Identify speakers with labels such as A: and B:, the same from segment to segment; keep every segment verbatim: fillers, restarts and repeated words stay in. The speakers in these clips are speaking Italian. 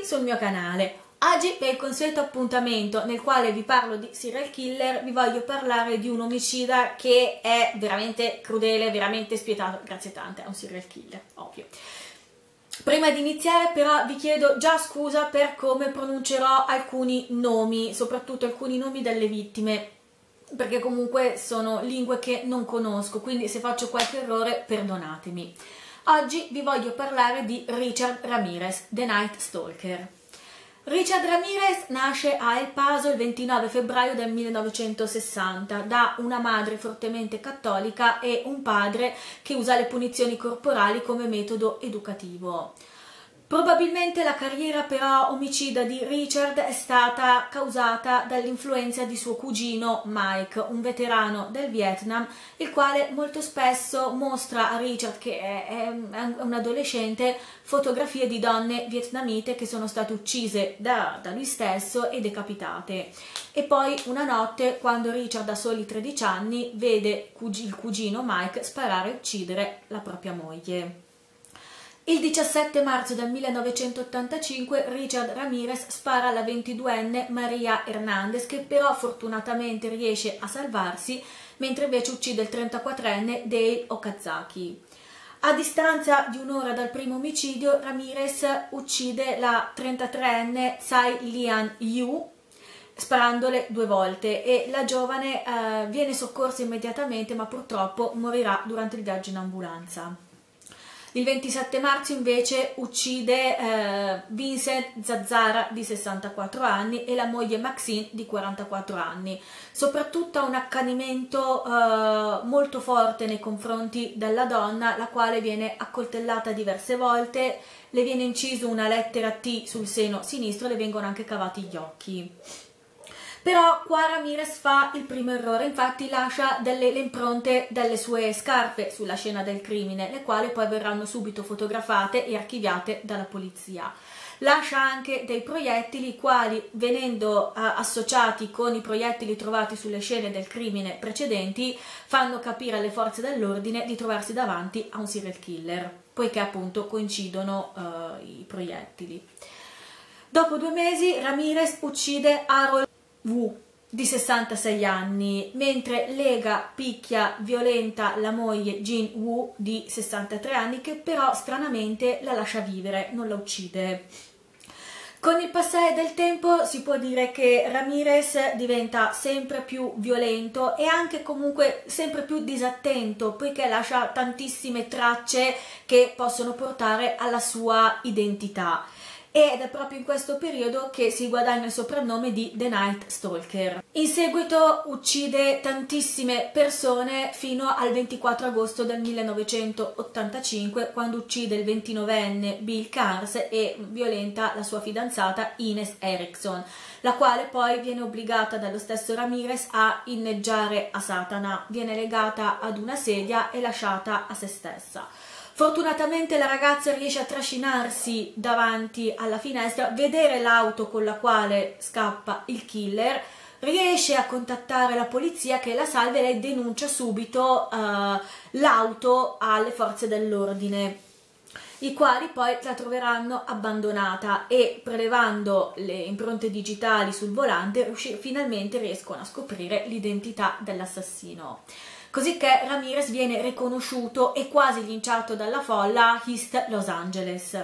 A: bentornati sul mio canale. Oggi per il consueto appuntamento nel quale vi parlo di serial killer vi voglio parlare di un omicida che è veramente crudele, veramente spietato, grazie tante, è un serial killer, ovvio. Prima di iniziare però vi chiedo già scusa per come pronuncerò alcuni nomi, soprattutto alcuni nomi delle vittime, perché comunque sono lingue che non conosco, quindi se faccio qualche errore perdonatemi. Oggi vi voglio parlare di Richard Ramirez, The Night Stalker. Richard Ramirez nasce a El Paso il ventinove febbraio del millenovecentosessanta da una madre fortemente cattolica e un padre che usa le punizioni corporali come metodo educativo. Probabilmente la carriera però omicida di Richard è stata causata dall'influenza di suo cugino Mike, un veterano del Vietnam, il quale molto spesso mostra a Richard, che è, è, è un adolescente, fotografie di donne vietnamite che sono state uccise da, da lui stesso e decapitate. E poi una notte, quando Richard ha soli tredici anni, vede il cugino Mike sparare e uccidere la propria moglie. Il diciassette marzo del millenovecentottantacinque Richard Ramirez spara alla ventiduenne Maria Hernandez, che però fortunatamente riesce a salvarsi, mentre invece uccide il trentaquattrenne Dale Okazaki. A distanza di un'ora dal primo omicidio, Ramirez uccide la trentatreenne Tsai Lian Yu, sparandole due volte, e la giovane eh, viene soccorsa immediatamente, ma purtroppo morirà durante il viaggio in ambulanza. Il ventisette marzo invece uccide eh, Vincent Zazzara di sessantaquattro anni e la moglie Maxine di quarantaquattro anni, soprattutto ha un accanimento eh, molto forte nei confronti della donna, la quale viene accoltellata diverse volte, le viene inciso una lettera T sul seno sinistro e le vengono anche cavati gli occhi. Però qua Ramirez fa il primo errore, infatti lascia delle le impronte delle sue scarpe sulla scena del crimine, le quali poi verranno subito fotografate e archiviate dalla polizia. Lascia anche dei proiettili, i quali, venendo uh, associati con i proiettili trovati sulle scene del crimine precedenti, fanno capire alle forze dell'ordine di trovarsi davanti a un serial killer, poiché appunto coincidono uh, i proiettili. Dopo due mesi Ramirez uccide Harold Wu di sessantasei anni, mentre lega, picchia, violenta la moglie Jin Wu di sessantatré anni, che però stranamente la lascia vivere, non la uccide. Con il passare del tempo si può dire che Ramirez diventa sempre più violento e anche comunque sempre più disattento, poiché lascia tantissime tracce che possono portare alla sua identità. Ed è proprio in questo periodo che si guadagna il soprannome di The Night Stalker. In seguito uccide tantissime persone fino al ventiquattro agosto del millenovecentottantacinque, quando uccide il ventinovenne Bill Carnes e violenta la sua fidanzata Ines Erickson, la quale poi viene obbligata dallo stesso Ramirez a inneggiare a Satana, viene legata ad una sedia e lasciata a se stessa. Fortunatamente la ragazza riesce a trascinarsi davanti alla finestra, vedere l'auto con la quale scappa il killer, riesce a contattare la polizia che la salva e lei denuncia subito uh, l'auto alle forze dell'ordine, i quali poi la troveranno abbandonata e, prelevando le impronte digitali sul volante, finalmente riescono a scoprire l'identità dell'assassino. Cosicché Ramirez viene riconosciuto e quasi linciato dalla folla a East Los Angeles.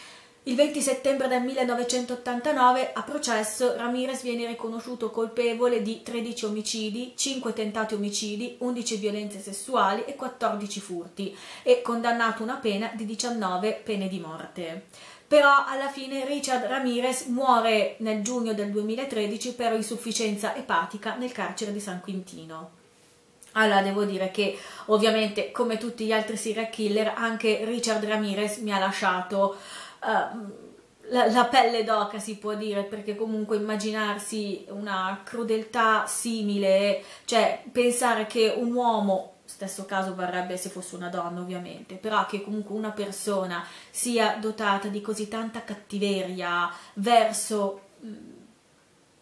A: Il venti settembre del millenovecentottantanove, a processo, Ramirez viene riconosciuto colpevole di tredici omicidi, cinque tentati omicidi, undici violenze sessuali e quattordici furti, e condannato a una pena di diciannove pene di morte. Però alla fine Richard Ramirez muore nel giugno del duemilatredici per insufficienza epatica nel carcere di San Quintino. Allora, devo dire che ovviamente, come tutti gli altri serial killer, anche Richard Ramirez mi ha lasciato uh, la, la pelle d'oca, si può dire, perché comunque immaginarsi una crudeltà simile, cioè pensare che un uomo, stesso caso varrebbe se fosse una donna ovviamente, però che comunque una persona sia dotata di così tanta cattiveria verso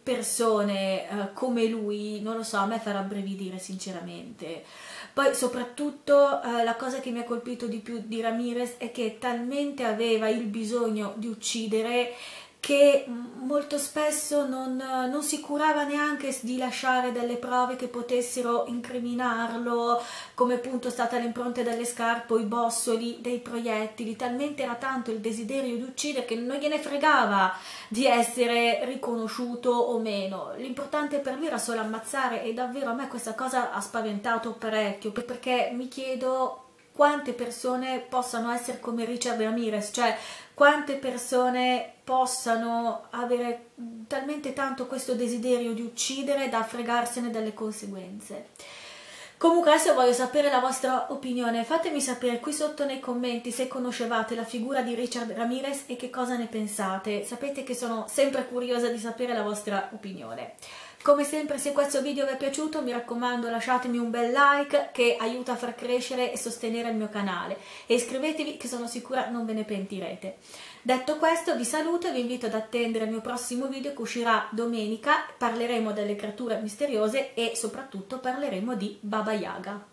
A: persone eh, come lui, non lo so, a me farà brividire sinceramente. Poi soprattutto eh, la cosa che mi ha colpito di più di Ramirez è che talmente aveva il bisogno di uccidere che molto spesso non, non si curava neanche di lasciare delle prove che potessero incriminarlo, come appunto stata le impronte delle scarpe o i bossoli dei proiettili. Talmente era tanto il desiderio di uccidere che non gliene fregava di essere riconosciuto o meno. L'importante per lui era solo ammazzare, e davvero a me questa cosa ha spaventato parecchio, perché mi chiedo quante persone possano essere come Richard Ramirez, cioè quante persone possano avere talmente tanto questo desiderio di uccidere da fregarsene delle conseguenze. Comunque adesso voglio sapere la vostra opinione, fatemi sapere qui sotto nei commenti se conoscevate la figura di Richard Ramirez e che cosa ne pensate. Sapete che sono sempre curiosa di sapere la vostra opinione. Come sempre, se questo video vi è piaciuto, mi raccomando, lasciatemi un bel like che aiuta a far crescere e sostenere il mio canale, e iscrivetevi che sono sicura non ve ne pentirete. Detto questo, vi saluto e vi invito ad attendere il mio prossimo video che uscirà domenica. Parleremo delle creature misteriose e soprattutto parleremo di Baba Yaga.